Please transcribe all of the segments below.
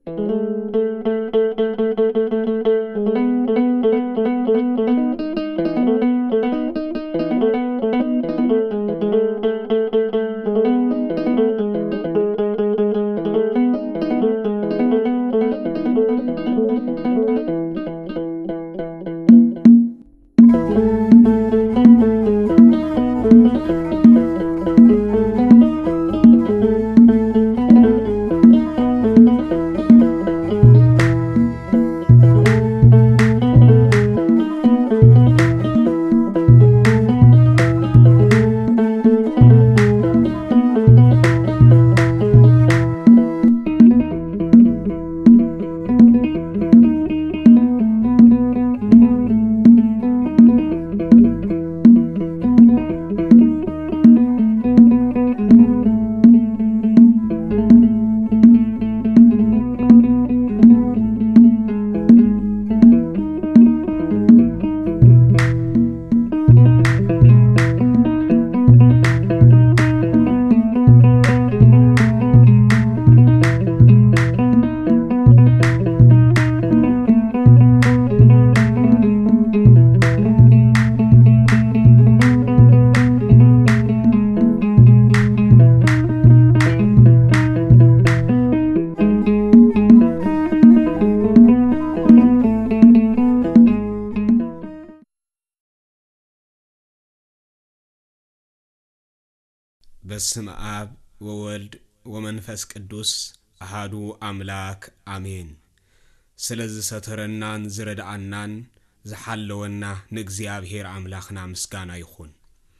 በስመ አብ ወወልድ ወመንፈስ ቅዱስ አሐዱ አምላክ አሜን። ስለዚህ ሰተረናን ዝረዳአናን ዝሐለወና ንእግዚአብሔር አምላኽና ምስጋና ይኹን።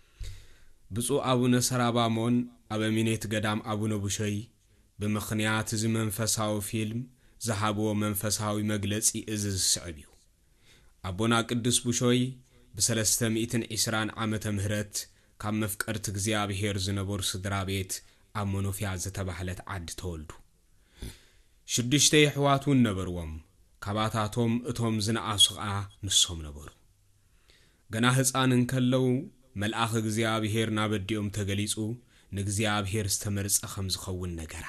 ብፁዕ አቡነ ሰራባሞን አበሚኔት ገዳም አቡነ ቡሸይ በምኽንያት እዚ መንፈሳዊ ፊልም ዝሃብዎ መንፈሳዊ መግለጺ እዚ ዝስዕብ እዩ። አቦና ቅዱስ ቡሸይ ብ320 ዓመተ ምህረት ካብ መፍቀርት እግዚአብሔር ዝነበሩ ስድራ ቤት ኣብ መኖፍያ ዝተባህለት ዓዲ ተወልዱ። 6 ኣሕዋቱን ነበርዎም። ካባታቶም እቶም ዝነኣሱዓ ንሶም ነበሩ። ገና ህፃን እንከለው መልአኽ እግዚአብሔር ናበዲኦም ተገሊጹ ንእግዚአብሔር ዝተመርጸ ከም ዝኸውን ነገራ።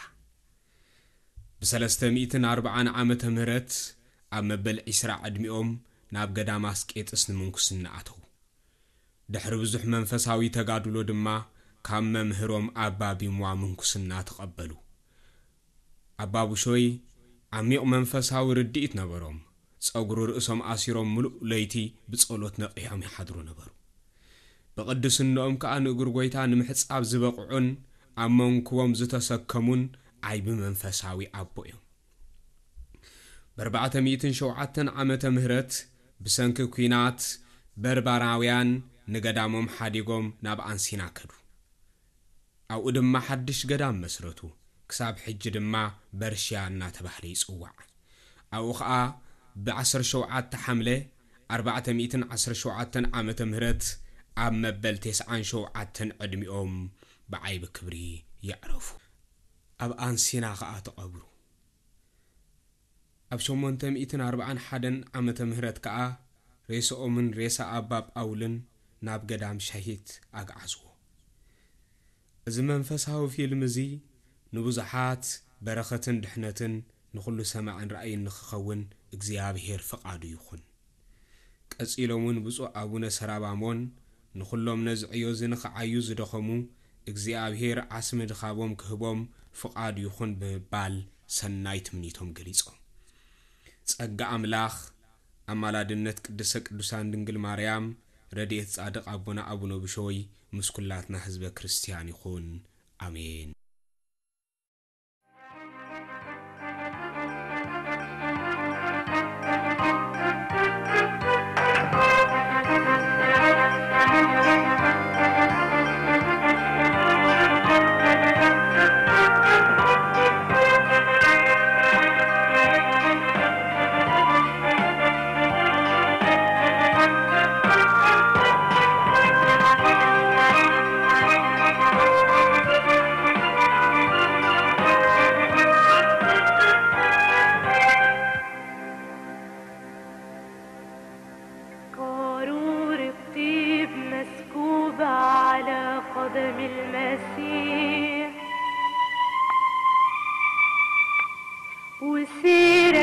ብ340 ዓመተ ምህረት ኣብ መበል 20 ዕድሚኦም ናብ ገዳም አስቄጥስ ንምንኩስና ኣተው። ድሕሪ ብዙሕ መንፈሳዊ ተጋድሎ ድማ ካብ መምህሮም ኣባ ቢምዋ ምንኩስና ተቐበሉ። ኣባ ቡሸይ ዓሚቕ መንፈሳዊ ርድኢት ነበሮም። ጸጉሩ ርእሶም ኣሲሮም ሙሉእ ለይቲ ብጸሎት ነቂሖም ይሓድሩ ነበሩ። በቅድስነኦም ከዓ ንእግር ጎይታ ንምሕጻብ ዝበቕዑን ኣብ መንኩቦም ዝተሰከሙን ዓይቢ መንፈሳዊ ኣቦ እዮም። ብ407 ዓመተ ምህረት ብሰንኪ ኩናት በርባራውያን ንገዳሞም ሓዲጎም ናብ አንሲና ከዱ። ኣብኡ ድማ ሓድሽ ገዳም መስረቱ። ክሳብ ሕጂ ድማ በርሽያ እናተባህለ ይጽዋዕ። ኣብኡ ከዓ ብ17 ሐምለ 417 ዓመተ ምህረት ኣብ መበል 97 ዕድሚኦም ብዓይቢ ክብሪ ይዕረፉ። ኣብ አንሲና ከዓ ተቐብሩ። ኣብ 841 ዓመተ ምህረት ከዓ ሬሶኦምን ሬሳ ኣባ ጳውልን ናብ ገዳም ሸሂት ኣግዓዝዎ። እዚ መንፈሳዊ ፊልም እዚ ንብዙሓት በረኸትን ድሕነትን ንኹሉ ሰማዕን ራእይን ንኽኸውን እግዚአብሔር ፈቃዱ ይኹን። ቀጺሎምን ብፁዕ አቡነ ሰራባሞን ንኹሎም ነዝዕዮ ዝንኽዓዩ ዝደኸሙ እግዚአብሔር ዓስሚ ድኻቦም ክህቦም ፈቃዱ ይኹን ብምባል ሰናይ ትምኒቶም ገሊጾም። ጸጋ አምላኽ አማላድነት ቅድስተ ቅዱሳን ድንግል ማርያም ረድኤት ጻድቅ አቡነ አቡነ ቡሸይ ምስኩላትና ህዝበ ክርስቲያን ይኹን አሜን።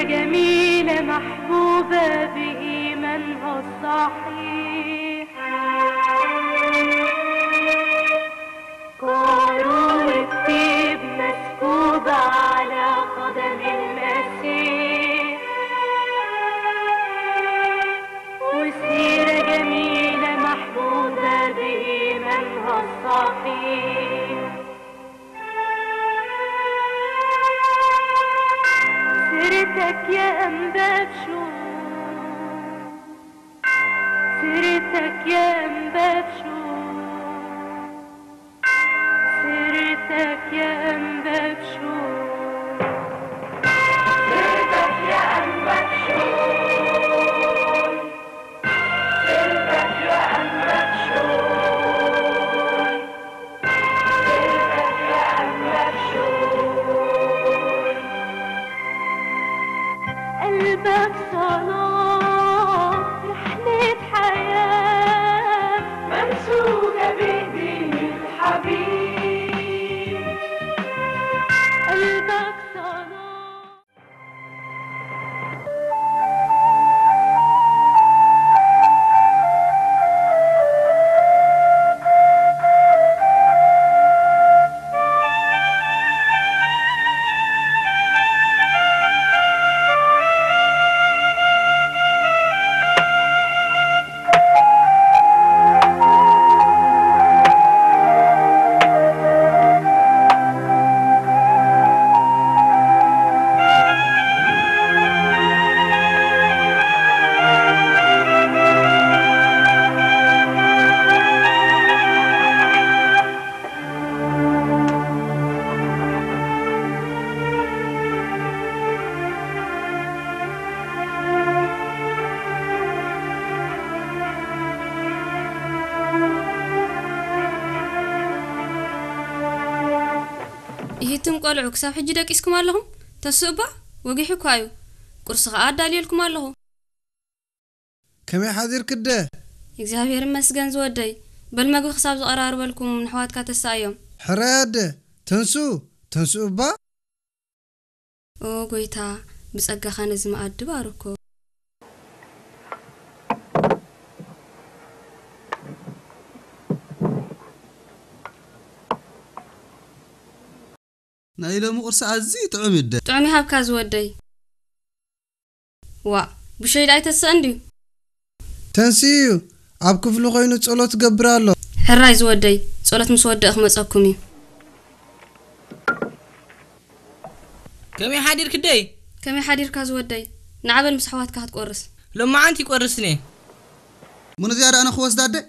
جميلة محبوبة بإيمانها الصحيح كارو الطيب مسكوبة على قدم المسيح وسيرة جميلة محبوبة بإيمانها الصحيح سيرتك يا أنبابشو سيرتك يا أنبابشو سيرتك يا أنبابشو سيرتك يا أنبابشو سيرتك يا أنبابشو سيرتك يا أنبابشو قلبك صلاة رحلة حياة ممسوكة بإيدين الحبيب قلبك صلاة يهتم قلعو كساب حجي دقيسكم اللهم تسوبا وقيحكو ايو قرص غاد داليلكم اللهم كمي حاضر كده እግዚአብሔር ይመስገን ዝወደይ በልመግብ خساب زقراربلكم من حواتك تسايم حراد تنسو با او ጎይታ بصقا خان زم ادباركو نايلو مقرص عزي طعميد طعمي هبكا زودي وا بشي داي تساندي تنسيو اب كفلو خوينو صلوت غبرالو حراي زودي صلوت مسودق مصكمي كمي حادير كدي كمي حادير كازودي نعبل مسحوات كات قرص لما انتي قرصني من زياده انا خوس داده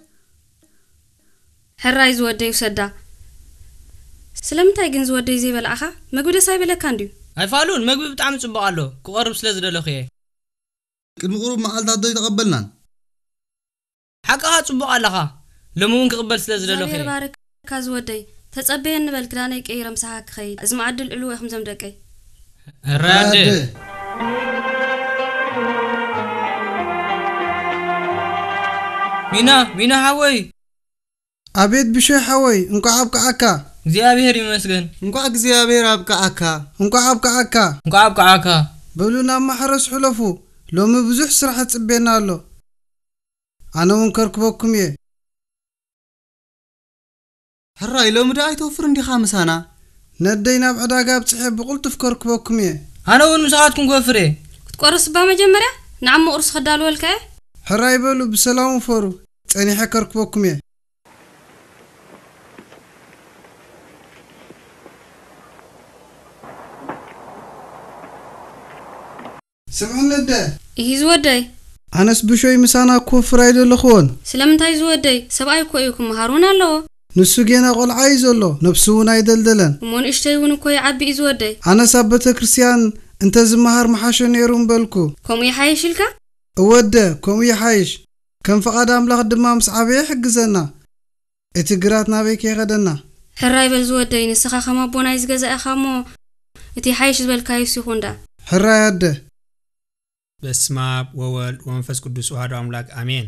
حراي زودي وسدا سلامتاي جن زودي زي بلعخا مغبي دساي بلك انديو አይፋሉን መግቢ በጣም ጽባቃለሁ ከቆርብ ስለዝደለخ ቅድሚ ቁሩብ መዓልታት ዶይ ተቀበልናን حقها ጽባቃለኻ ለሙን ክቅበል ስለዝደለخ ባረክ ካዝወደይ ተጸበየን ንበል ክዳነይ ቀይረም ሰሓክ ኸይ እዝማ ዕድል ዕሉ ይኹም ዘም ደቀይ ራድ ሚና ሓወይ አቤት ብሸይ ሓወይ እንኳ አብቃዓካ እግዚአብሔር ይመስገን እንኳ እግዚአብሔር አብቃዓካ በሉና ማሕረስ ሕለፉ ሎሚ ብዙሕ ስራሕ ጽቤና ኣሎ ኣነውን ከርክበኩም የ ሕራይ ሎሚ ዳ ኣይተወፍር እንዲኻ ምሳና ነደይ ናብ ዕዳጋ ብጽሐ ብቁልጥፍ ከርክበኩም የ ኣነውን ምሳኻትኩም ክወፍር ክትቆርስ በመጀመርያ ንዓም ቁርስ ክዳልወልከ ሕራይ በሉ ብሰላም ፈሩ ጸኒሐ ከርክበኩም የ سمعنا ده يزودي أناس بشوي مسانا كوفر عيد اللخون سلامتاي زودي سبعي كويكم مهارون الله نسوجينا قول عايز الله نفسونا يدلدلن ومن اشتيون كوي عبي يزودي أنا سبت كريستيان أنت زمهار محاشن يرون بالكو كم يحايش لك وده كم يحايش كم فقد أملاك دمام صعبي حق زنا اتقراتنا بيك غدنا حراي بالزودي نسخة خما بونا يزجزا خامو اتي حايش بالكايس يخوندا حراي ده بسم الله وولد ومنفس قدوس وحده أملاك آمين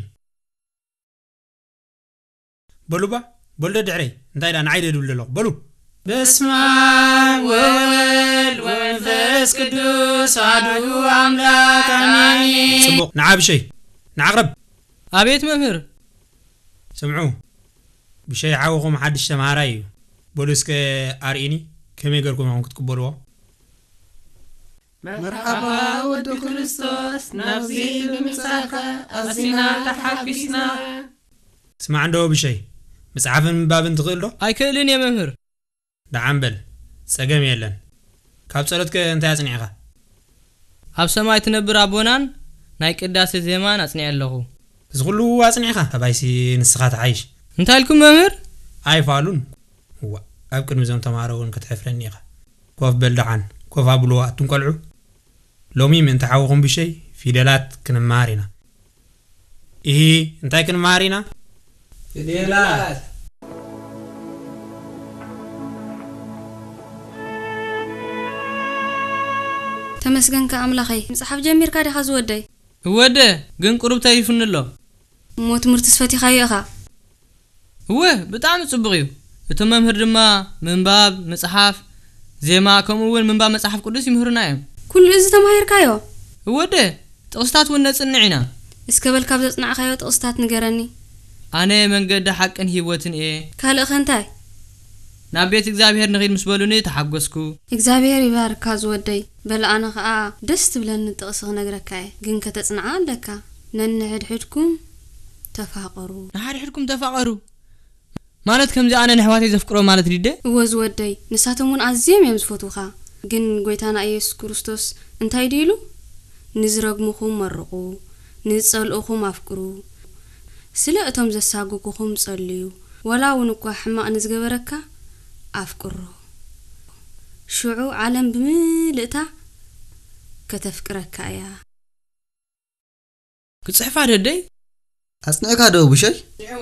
بلو بلو دعري انتاي دان عايدة دول بلو بسم الله وولد ومنفس መንፈስ ቅዱስ አሐዱ አምላክ አሜን ጽቡቅ ንዓብ ሸይ ንዓቅረብ አቤት መምህር سمعوا بشي عاوكم حدش تمهاراي بولسك اريني كم يقركم عم تقبلوا مرحبا ود كريستوس نفسي بمساك أسنا تحبسنا اسمع عنده بشي مسعف من باب تقول له اي كلين يا مምህር دعمبل سقم يلن كاب صلتك انت يصنعها ኣብ ሰማይ ትነብር ኣቦናን ናይ ቅዳሴ ዜማን ኣጽንዕ ኣለኹ ዝغሉ ኣጽንዕኻ ኣባይሲ ንስኻት ዓይሽ እንታይ ኢልኩም መምህር ኣይፋሉን ዋ ኣብ ቅድሚ ዞም ተማሃሮውን ክትሕፍረኒ ኢኻ ኮፍ በልደዓን ኮፍ ኣብልዋ ኣትንቆልዑ ሎሚ ምን ተሓውኹም ብሸይ ፊደላት ክንማር ኢና እንታይ ክንማር ኢና ፊደላት ተመስገንካ ኣምላኸይ መጽሓፍ ጀሚርካ ዲኻ ዝወደይ ወደ ግን ቁርብ ተሪፉንሎ ሞ ትምህርቲ ስፈቲኻዮ ኢኻ ብጣዕሚ ጽቡቕ እዩ እቶም መምህር ድማ ምንባብ መጽሓፍ ዜማ ከምኡውን ምንባብ መጽሓፍ ቅዱስ ይምህሩና እዮም ኩሉ እዚ ተማሂርካዮ ወደ ጥቕስታት እውን ነጽንዕ ኢና እስከበል ካብ ዘጽናዕኻዮ ጥቕስታት ንገረኒ ኣነ መንገዲ ሓቅን ህይወትን እየ ካልእ ኸንታይ ናብ ቤት እግዚአብሔር ንኺድ ምስ በሉኒ ተሓጎስኩ እግዚአብሔር ይባርካ ዝወደይ በልኣነ ኸኣ ደስ ትብለኒ ጥቕስ ክነግረካ ግን ከተጽንዓ ኣለካ ነንሕድሕድኩም ተፋቐሩ ንሓድሕድኩም ተፋቐሩ ማለት ከምዚ ኣነ ንሕዋተይ ዘፍቅሮ ማለት ዲደ ዝወደይ ንሳቶም እውን ኣዝዮም እዮም ዝፈትውኻ ግን ጎይታና ኢየሱስ ክርስቶስ እንታይ ድኢሉ ንዝረግሙኹም መርቑ ንጸልኡኹም ኣፍቅሩ ስለ እቶም ዘሳጉኩኹም ጸልዩ ወላ እውን እኳ ሕማቕ ንዝገበረካ ኣፍቅሮ ሽዑ ዓለም ብምልእታ ከተፍቅረካ እያ ክጽሕፋ ደደይ ኣጽንዕካ ዶ ብሸይ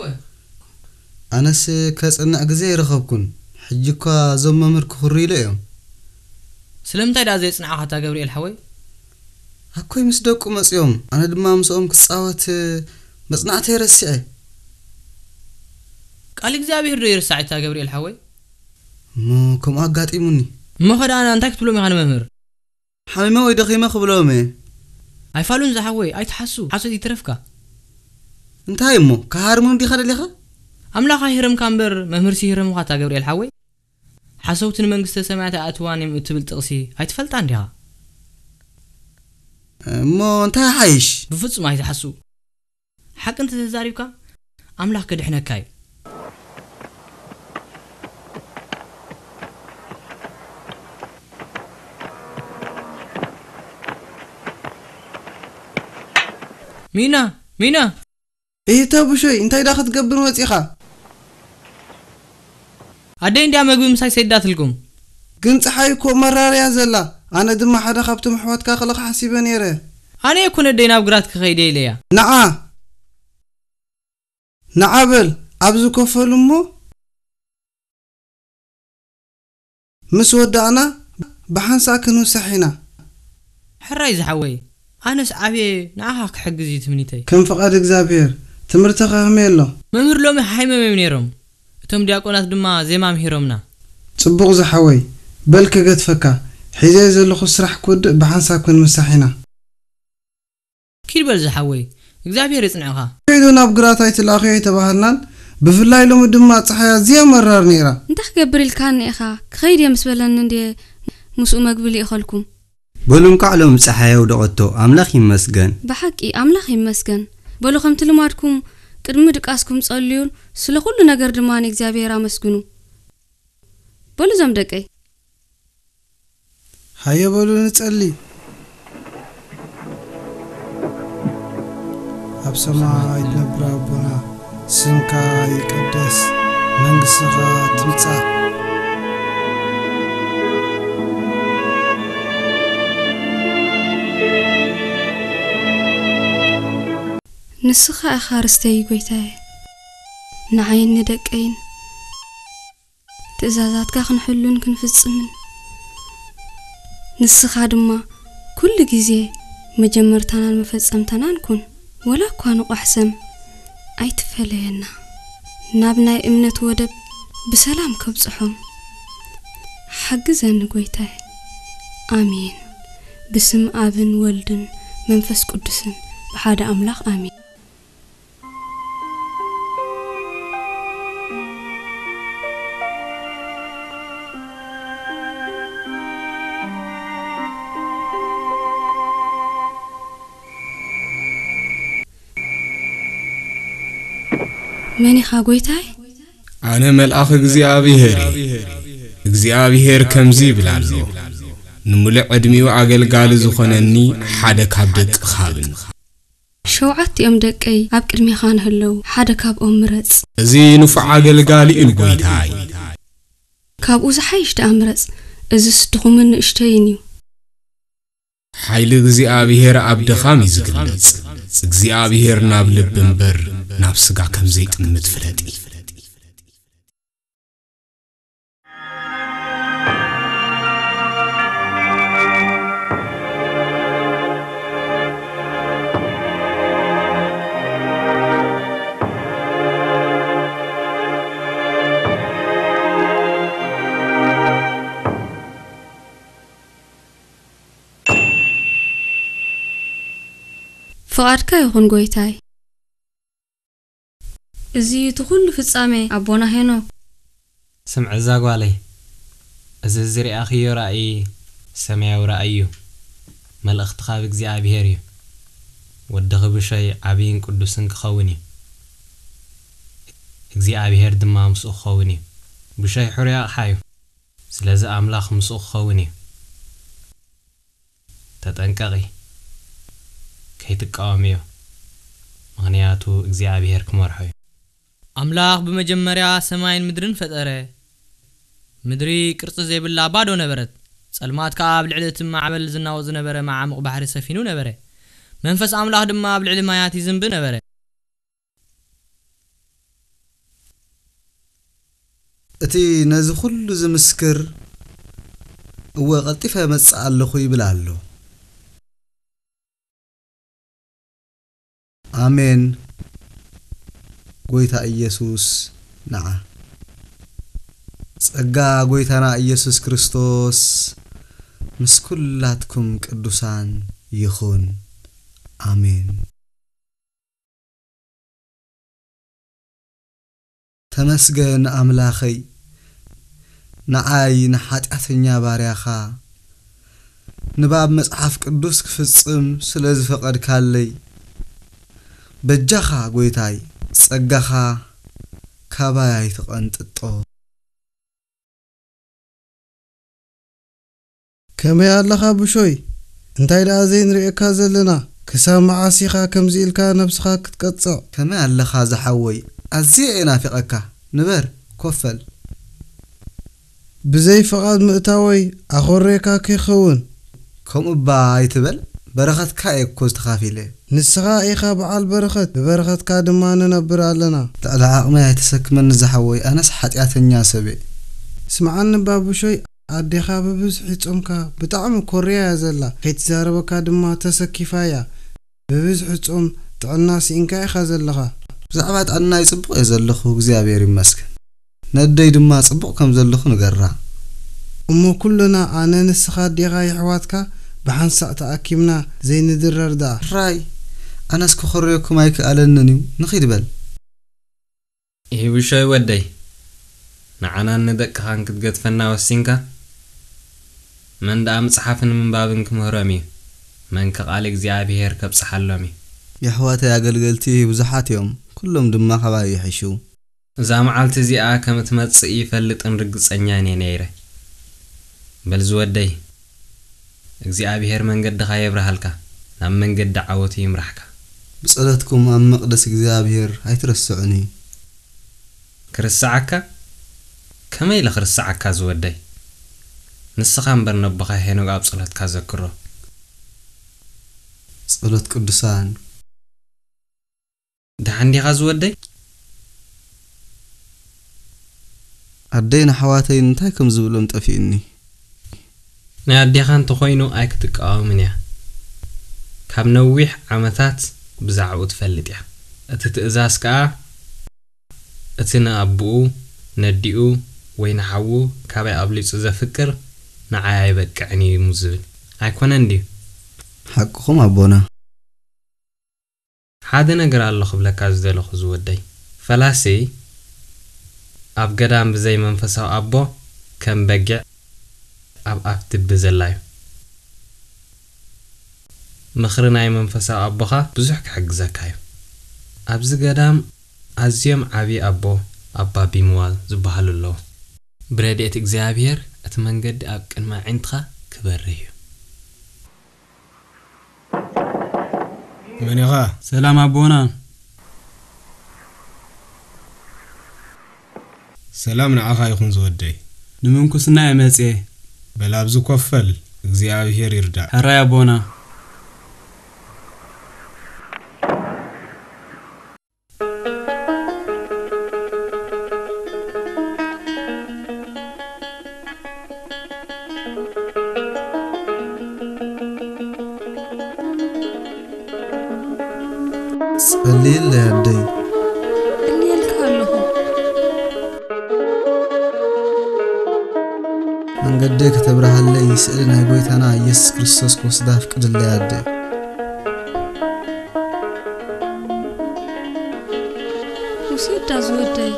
ኣነስ ከጽንዕ ግዜ ይረኸብኩን ሕጂ እኳ ዞም መምህር ክኽሩ ኢለ እዮም ስለምንታይ ዳ ዘይጽንዓኻ ታ ገብርኤል ሓወይ ኣኮይ ምስ ደቁ መጽኦም ኣነ ድማ ምስኦም ክጻወት መጽናዕተይ ረሲዐ ቃል እግዚአብሔር ዶ ይርሳዕ ታ ገብርኤል ሓወይ ከም ኣጋጢሙኒ መኸዳና እንታይ ክትብሎም ኢኻ ንመምህር ሓሚመ ወይ ደኺመ ክብሎም ኣይፋሉን ዝሓወይ ኣይትሓሱ ሓሶት ይትረፍካ እንታይ እሞ ካሃርሙን ዲኻ ደሊኻ ኣምላኽ ኣይሂረምካ እምበር መምህር ሲሂረምካ ታ ገብርኤል ሓወይ ሓሰውትን መንግስተ ሰማያት ኣትዋን እዮም እትብል ጥቕሲ ኣይትፈልጣ እንዲኻ እሞ እንታይ ሓይሽ ብፍጹም ኣይትሓሱ ሓቂ እንተተዛሪብካ ኣምላኽ ከድሕነካ እዩ ሚና ተቡሾይ እንታይ ዳ ክትገብር ወፂኻ ኣደይ እንዲያ መግቢ ምሳይ ሰይዳትልኩም ግን ፀሓይ እኮ መራርያ ዘላ ኣነ ድማ ሓደ ካብቶም ኣሕዋትካ ክልኽ ሓሲበ ነይረ ኣነ የኩነ ኣደይ ናብ ግራት ክኸይደ ኢለያ ንዓ በል ኣብዚ ኮፈሉ እሞ ምስ ወዳእና ብሓንሳ ክንውሳሕ ኢና ሕራይ ዝሓወይ ኣነስ ዓብየ ንዓኻ ክሕግዝ እዩ ትምኒተይ ከም ፍቓድ እግዚአብሔር ትምህርቲ ከመይ ኣሎ መምህር ሎሚ ሓይመም ነይሮም እቶም ዲያቆናት ድማ ዜማ ምሂሮምና ጽቡቕ ዝሓወይ በል ከገድፈካ ሒዘ ዘለኹ ስራሕ ክውድእ ብሓንሳ ክንውሳሕ ኢና ኪድ በል ዝሓወይ እግዚአብሔር ይጽንዕኻ ከይዱ ናብ ግራት ኣይትላኸዮ የተባህልናን ብፍላይ ሎሚ ድማ ፀሓይ ኣዝያ መራር ነይራ እንታይ ክገብር ኢልካኒ ኢኻ ክኸይድ እየ ምስ በለኒ እንዴ ምስኡ መግብል ይእኸልኩም በሉም ቃዕሎም ፀሓይ ወደቐቶ ኣምላኽ ይመስገን ብሓቂ ኣምላኽ ይመስገን በሉ ከምቲ ልማድኩም ቅድሚ ድቃስኩም ጸልዩን ስለ ኩሉ ነገር ድማ ንእግዚአብሔር ኣመስግኑ በሉ ዞም ደቀይ ሃየ በሉ ንጸሊ ኣብ ሰማይ ትነብር ኣቦና ስምካ ይቅደስ መንግሥትኻ ትምጻእ ንስኻ ኢኻ ርስተይ ጎይታዬ ንዓይን ንደቀይን ትእዛዛትካ ክንሕሉን ክንፍጽምን ንስኻ ድማ ኩሉ ግዜ መጀመርታናን መፈጸምታናን ኩን ወላ እኳ ንቑሕሰም ኣይትፈለየና ናብ ናይ እምነት ወደብ ብሰላም ከብጽሖም ሓግዘኒ ጎይታዬ ኣሜን بسم آبن ولدن منفس قدسن بحاد أملاخ آمين ماني خاقويتاي؟ أنا ملأخ እግዚአብሔር ከምዚ ብላሎ ንሙሉእ ዕድሚኡ ኣገልጋሊ ዝኾነኒ ሓደ ካብ ደቂ ኻብን ሸውዓት እዮም ደቀይ ኣብ ቅድሚኻ ንህለው ሓደ ካብኦም ምረጽ እዚ ንፉዕ ኣገልጋሊ እዩ ጎይታይ ካብኡ ዝሓይሽ ተኣምረጽ እዚ ስድኹምን ንእሽተይን እዩ ሓይሊ እግዚአብሔር ኣብ ድኻም ይዝግለጽ እግዚአብሔር ናብ ልብ እምበር ናብ ስጋ ከም ዘይጥምት ፍለጢ فقادك يخون قويتاي ازي تخل فصامي ابونا هينو سمع زاغو علي اززري اخي رأي سمعوا رأيو ملأخت خاب እግዚአብሔር እዩ ወደኸ ብሻይ ዓቢን ቅዱስን ክኸውን እዩ እግዚአብሔር ድማ ምስኡ ክኸውን እዩ ብሻይ ሕርያ ሓዩ ስለዚ ኣምላኽ ምስኡ ክኸውን እዩ ተጠንቀቂ ከይትቃወሚዮ ምክንያቱ እግዚአብሔር ክመርሖ እዩ ኣምላኽ በመጀመርያ ሰማይን ምድርን ፈጠረ ምድሪ ቅርጽ ዘይብላ ባዶ ነበረት ጸልማት ካብ ልዕልት ማዕበል ዝናወዝ ነበረ ማዓምቕ ባሕሪ ሰፊኑ ነበረ መንፈስ ኣምላኽ ድማ ኣብ ልዕሊ ማያት ይዝንብ ነበረ እቲ ነዚ ኩሉ ዝምስክር እወ ቀልጢፈ መጽእ ኣለኹ ይብል ኣሎ አሜን ጎይታ ኢየሱስ ነዓ ጸጋ ጎይታና ኢየሱስ ክርስቶስ ምስኩላትኩም ቅዱሳን ይኹን አሜን ተመስገን አምላኸይ ነዓይ ንኃጢአተኛ ባሪያኻ ንባብ መጽሐፍ ቅዱስ ክፍጽም ስለዝፈቀድካለይ በጃኻ ጎይታይ ጸጋኻ ካባይ ተቐንጥጦ ከመይ ኣለኻ ብሾይ እንታይ ዳ ዘይንሪእካ ዘለና ክሳብ መዓሲኻ ከምዚ ኢልካ ነብስኻ ክትቀጽዕ ከመይ ኣለኻ ዝሓወይ ኣዝየ ናፍቐካ ንበር ኮፈል ብዘይ ፈቓድ ምእታወይ ኣኾሬካ ክኸውን ከምኡ ባይትበል በረኸትካ እኮ ዝተኻፊለ ንስኻ ኢኻ በዓል በረኸት በበረኸትካ ድማ ንነብር ኣለና ልዕሊ ዓቕመይ ኣይተሰክመኒ ዝሓወይ ኣነስ ሓጢአተኛ ሰብእ ስምዓኒ ባቡሾይ ኣዴኻ ብብዝሒ ጾምካ ብጣዕሚ ኮርያ እያ ዘላ ከይትዛረበካ ድማ ተሰኪፋ እያ ብብዝሒ ጾም ጥዕና ሲኢንካ ኢኻ ዘለኻ ብዛዕባ ጥዕና ይጽቡቕ እየ ዘለኹ እግዚኣብሔር ይመስገን ነደይ ድማ ጽቡቕ ከም ዘለኹ ንገራ እሞ ኩልና ኣነ ንስኻ ኣዴኻ ይሕዋትካ بحنساء تأكيمنا زي ندرر دا راي أنا سكخريكم أيك ألنني نخيد بل إيه وشوي ودي نعنا ندك هانك تقد فنا والسينكا من دام صحافن من بابنك مهرمي من كقالك زيابير كبس حلمي يا حواتي يا قلقلتي وزحات يوم كلهم دما خباي يحشو زام عالت زيئا كم تمتصئي فلت انرقص أنياني نيري بل زودي እግዚአብሔር መንገድ ኻይብራሃልካ ናብ መንገድ ዳዓወት ይምራሕካ بصلاتكم أم مقدس እግዚአብሔር አይትረስዑኒ ክርስዓካ ከመይ ለክርስዓካ ዝወደይ ንስኻ እምበር ነብኻ ሄኖ ኣብ ጸሎትካ ዘክሮ ጸሎት ቅዱሳን ዳንዲኻ ዝወደይ ኣደይና ሓዋተይ እንታይ ከም ዝብሎም ጠፊእኒ ناديخ أنت خوينو أيك تقاومنيا كاب نويح عمتات بزعو تفلتيا أتتأزاسكا أتنا أبو نديو وين حوو كابي أبليس إذا فكر نعاي بكعني مزبل أيكون عندي حقكم أبونا ሓደ ነገር ኣሎ ክብለካ ዝደለኹ ዝወደይ ፈላሲ ኣብ ገዳም ብዘይ መንፈሳዊ ኣቦ ከም በጊዕ ኣብ ኣፍቲ ብዘላዩ ምኽሪ ናይ መንፈሳዊ ኣቦኻ ብዙሕ ክሕግዘካ እዩ ኣብዚ ገዳም ኣዝዮም ዓብዪ ኣቦ ኣባ ቢምዋል ዝበሃሉ ኣለዉ ብረድኤት እግዚኣብሔር እቲ መንገዲ ኣብ ቅድሚ ዒንትኻ ክበርህ እዩ منيغا سلام أبونا سلام نعاها يخون زودي نمنكو سنا يمسي بلابزو كفل እግዚአብሔር ይርዳ هراي أبونا صليل ليدي اللي الكالله من قدك تبرها اللي يسألنا يقويت أنا يسوع كريستوس كوسداف قد اللي يدي وسيد دازودي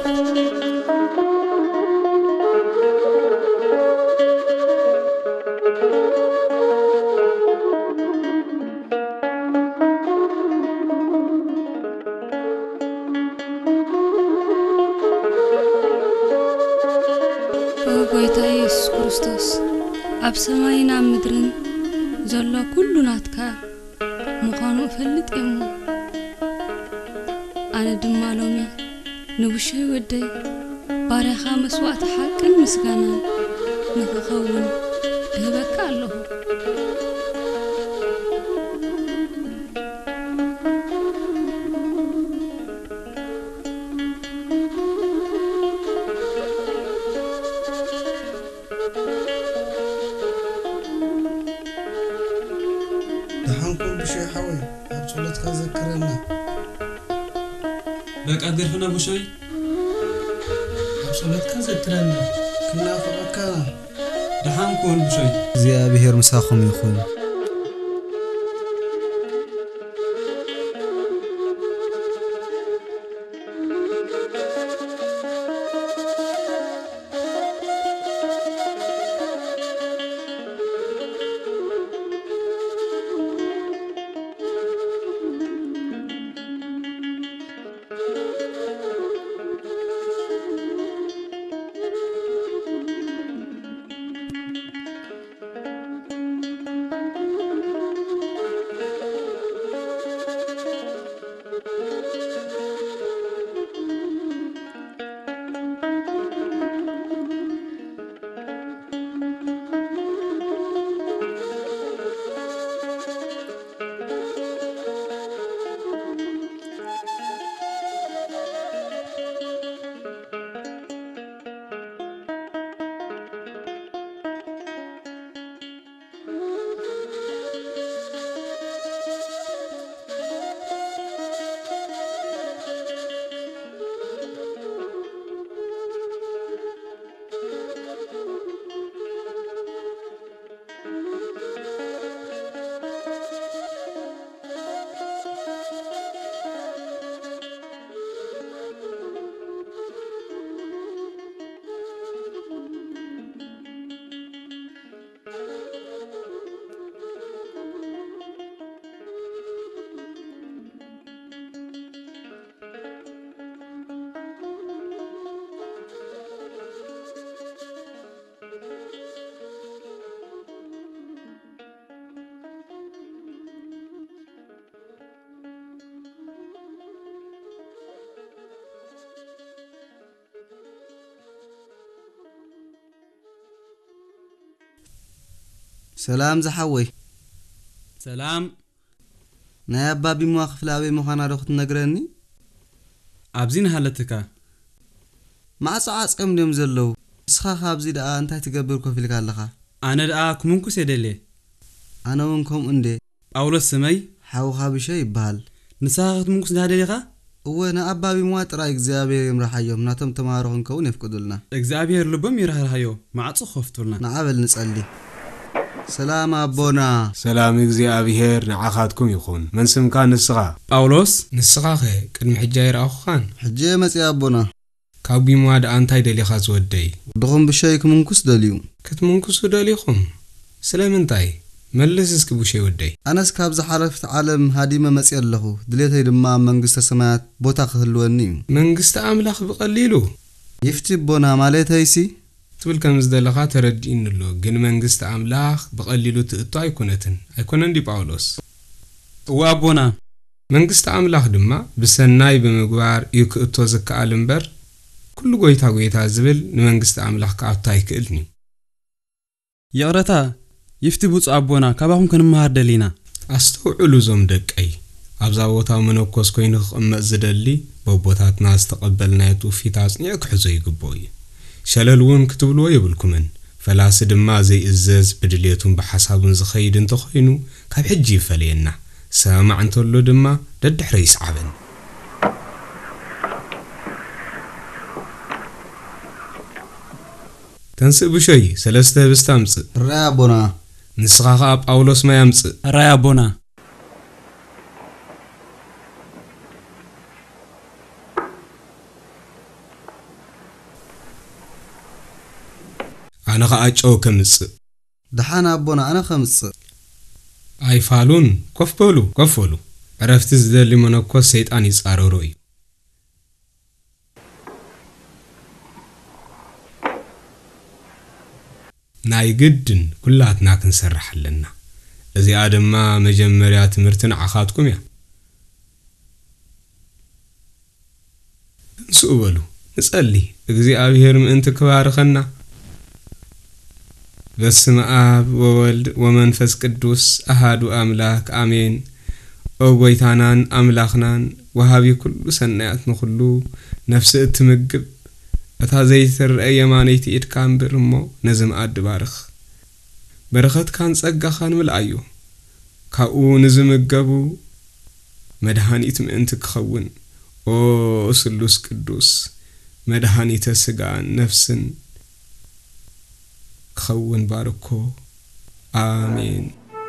وقويتا يسوع كريستوس أب سماينا مدرن زلا كل ناتكا مقانو فلت إمو أنا دمالومي نوشي ودي باريخا مسوات حق المسكانا نخخون هبكا الله دحنكم بشي حوي أبصلتك ذكرنا بك أقرفنا بشوي أبصلتك ذكرنا كنا فقكنا دحنكم بشوي እግዚአብሔር ምሳኹም ይኹን سلام زحوي سلام نايا بابي مواقف لاوي مخانا رخت نقرني أبزين هالتكا مع ساعات كم ديم زلو سخا خابزي دا انت تقبر كفيلك هالخا أنا دا كمونكو سيدلي أنا ونكم اندي أولو السمي حاو خابي شي بحال نساخت مونكو سيدلي خا وانا أبابي موات رأي እግዚአብሔር يمرحيهم ناتم تمارو نكون يفقدولنا እግዚአብሔር ልቦም ይራህራዮ ማዕጽ ኸፍቱልና نعبل نصلي سلام أبونا سلام እግዚአብሔር ንዓኻትኩም ይኹን መን ስምካ ንስኻ ጳውሎስ ንስኻ ቅድሚ ሕጂ ይረኣኹኻን ሕጂ መጽ ኣቦና ካብ ቢሟድ አንታይ ደሊኻ ዝወደይ ድኹም ብሸይ ክምንኩስ ደልዩ ክትምንኩሱ ደሊኹም ስለምንታይ መልስ እስኪ ብሸይ ወደይ ኣነስ ካብ ዝሓለፍት ዓለም ሃዲመ መጽ ኣለኹ ድሌተይ ድማ መንግስተ ሰማያት ቦታ ክህልወኒ መንግስተ ኣምላኽ ብቐሊሉ ይፍቲ ቦና ማለተይሲ ትብል ከም ዝደለኻ ተረዲእንሎ ግን መንግስተ ኣምላኽ ብቐሊሉ ትእቱ ኣይኮነን ዲ ጳውሎስ ወአቦና መንግስተ ኣምላኽ ድማ ብሰናይ ብምግባር ይክእቶ ዝከኣል እምበር ኩሉ ጎይታ ዝብል ንመንግስተ ኣምላኽ ከኣቱ ኣይክእልኒ ይቕረታ ይፍቲ ብፁ አቦና ካባኹም ክንመሃር ደሊና ኣስተውዕሉ ዞም ደቀይ ኣብዛ ቦታ መነኮስ ኮይኑ ክቕመጥ ዝደሊ በቦታትና ዝተቐበልናዮ ትውፊት ኣጽኒዕ ክሕዞ ይግብኦ እዩ ሸለልውን ክትብልዎ ይብልኩምን ፈላሲ ድማ ዘይእዘዝ ብድሌቱን ብሓሳቡን ዝኸይድ እንተኾይኑ ካብ ሕጂ ይፈልየና ሰማዕ እንተሎ ድማ ደድሕረ ይስዓበን ተንስእ ብሸይ ሰለስተ ህብስተ ኣምጽእ ራያ ቦና ንስኻ ኸኣ ጳውሎስ ማይ ኣምጽእ ራያ ቦና ኣነ ኸኣ ጨው ከምጽእ ደሓና ኣቦና ኣነ ከምጽእ ኣይፋሉን ኮፍ በሉ ዕረፍቲ ዝደሊ መነኮስ ሰይጣን ይጻረሮ እዩ ናይ ግድን ኩላትና ክንሰርሕ ኣለና እዚኣ ድማ መጀመርያ ትምህርቲ ንዓኻትኩም እያ ንስኡ በሉ ንጸሊ እግዚአብሔር ምእንቲ ክባርኸና በስመ አብ ወወልድ ወመንፈስ ቅዱስ አሃዱ አምላክ አሜን ኦጎይታናን አምላኽናን ወሃቢ ኩሉ ሰናያት ንኹሉ ነፍስ እትምግብ እታ ዘይትርአይ የማነይቲ ኢድካ እምበር እሞ ነዝም ኣድባርኽ በረኸትካን ጸጋኻን ምልአዩ ካብኡ ንዝምገቡ መድኃኒት ምእንቲ ክኸውን ኦ ስሉስ ቅዱስ መድኃኒተ ስጋን ነፍስን ክኸውን ባርኮ አሜን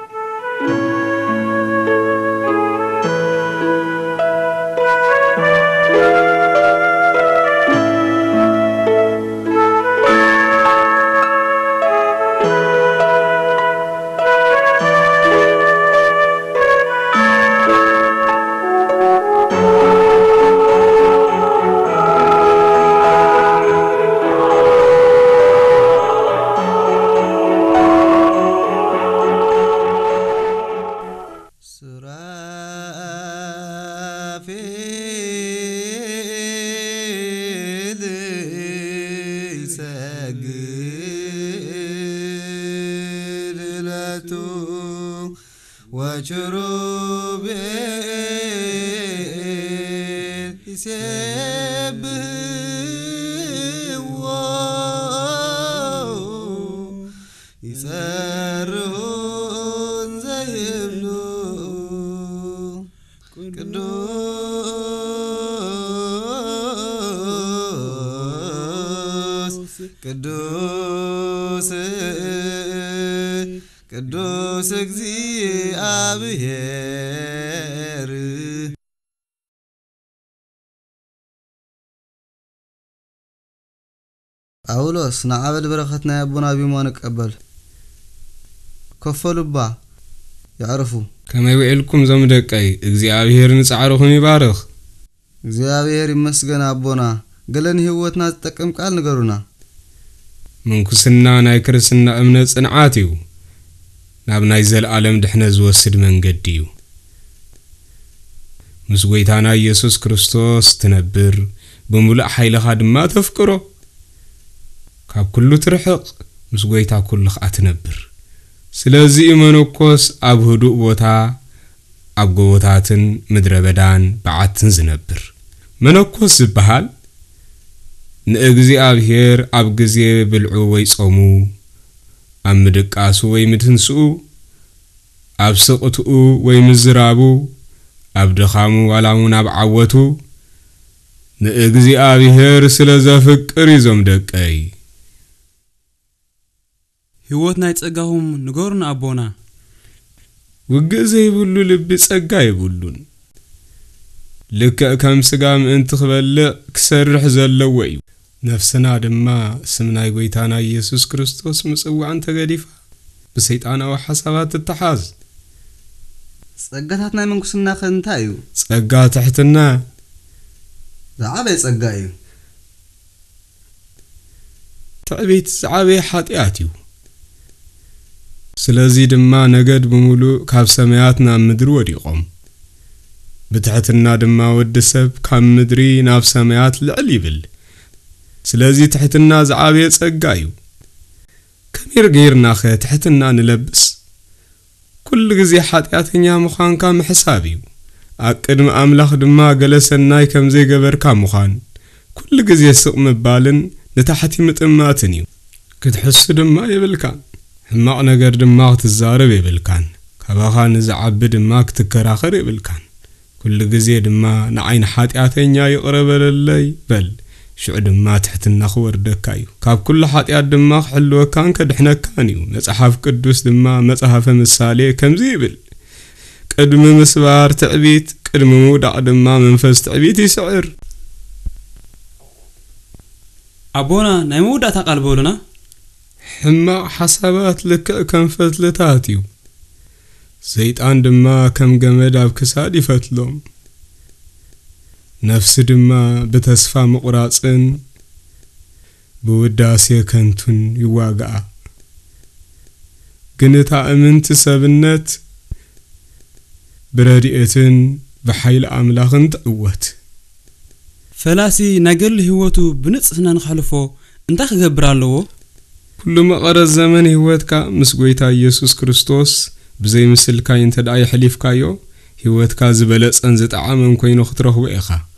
وشروبين يسبه يسرون زيبلو ቅዱስ እግዚአብሔር ጳውሎስ ንዓበል በረኸትና ያቡና ቢሞን ቀበል ከፈሉባ ያዕርፉ ከመይ ውዕልኩም ዞም ደቀይ እግዚአብሔር ንጻዕርኹም ይባርኽ እግዚአብሔር ይመስገን አቦና ገለን ህይወትና ዝጠቅም ቃል ንገሩና ምንኩስና ናይ ክርስትና እምነት ጽንዓት እዩ ናብ ናይ ዘለዓለም ድሕነ ዝወስድ መንገዲ እዩ ምስ ጎይታና ኢየሱስ ክርስቶስ ትነብር ብምሉእ ኃይልኻ ድማ ተፍቅሮ ካብ ኩሉ ትርሕቕ ምስ ጎይታ ኩልኻ ትነብር ስለዚ መነኮስ ኣብ ህዱእ ቦታ ኣብ ጎቦታትን ምድረ በዳን በዓትን ዝነብር መነኮስ ዝበሃል ንእግዚአብሔር ኣብ ግዜ ብልዑ ወይ ጾሙ ኣብ ምድቃሱ ወይ ምትንስኡ ኣብ ስቕትኡ ወይ ምዝራቡ ኣብ ድኻሙ ዋላሙ ናብ ዓወቱ ንእግዚአብሔር ስለ ዘፍቅር ይዞም ደቀይ ህይወት ናይ ጸጋሁም ንገሩን አቦና ውግእ ዘይብሉ ልቢ ጸጋ ይብሉን ልክዕ ከም ስጋ ምእንቲ ክበልዕ ክሰርሕ ዘለዎ እዩ ነፍስና ድማ ስም ናይ ጎይታና ኢየሱስ ክርስቶስ ምጽዋዕን ተገዲፋ ብሰይጣናዊ ሓሳባት ትተሓዝ ጸጋታት ናይ መንኩስና ከንታይ እዩ ጸጋ ትሕትና ዝዓበየ ጸጋ እዩ ትዕቢት ዝዓበየ ኃጢአት እዩ ስለዚ ድማ ነገድ ብምሉእ ካብ ሰማያት ናብ ምድሪ ወዲቖም ብትሕትና ድማ ወዲ ሰብ ካብ ምድሪ ናብ ሰማያት ልዕል ይብል ስለዚ ትሕትና ዝዓበየ ጸጋ እዩ ከመይ ጌርና ኸ ትሕትና ንለብስ ኩሉ ግዜ ኃጢአተኛ ምዃንካ ምሕሳብ እዩ ኣብ ቅድሚ ኣምላኽ ድማ ገለ ሰናይ ከም ዘይገበርካ ምዃን ኩሉ ግዜ ስቕ ምባልን ንታሕቲ ምጥማትን እዩ ክትሕሱ ድማ የብልካን ሕማቕ ነገር ድማ ክትዛረብ የብልካን ካባኻ ንዝዓቢ ድማ ክትከራኸር የብልካን ኩሉ ግዜ ድማ ንዓይኒ ኃጢአተኛ ይቕረበለለይ በል ሽዑ ድማ ትሕትና ክወርደካ እዩ ካብ ኩሉ ኃጢአት ድማ ክሕልወካን ከድሕነካን እዩ መጽሓፍ ቅዱስ ድማ መጽሓፈ ምሳሌ ከምዚ ይብል ቅድሚ ምስባር ትዕቢት ቅድሚ ምውዳቕ ድማ መንፈስ ትዕቢት ይስዕር አቦና ናይ ምውዳእታ ቃል በሉና ሕማቕ ሓሳባት ልክዕ ከም ፈትልታት እዩ ሰይጣን ድማ ከም ገመድ ኣብ ክሳድ ይፈትሎም ነፍሲ ድማ በተስፋ መቁራጽን በውዳሴ ከንቱን ይዋጋአ ግንታ እምንቲ ሰብነት ብረድኤትን በኃይል አምላኽን ትዕወት ፈላሲ ነገል ህይወቱ ብንጽህና ንخلፎ እንታይ ክገብር ኣለዎ ኩሉ መቐረዝ ዘመን ህይወትካ ምስ ጎይታ ኢየሱስ ክርስቶስ ብዘይ ምስልካ እንተዳይ ሕሊፍካዮ ህይወትካ ዝበለጸን ዝጣዓመን ኮይኑ ክትረኽቦ ኢኻ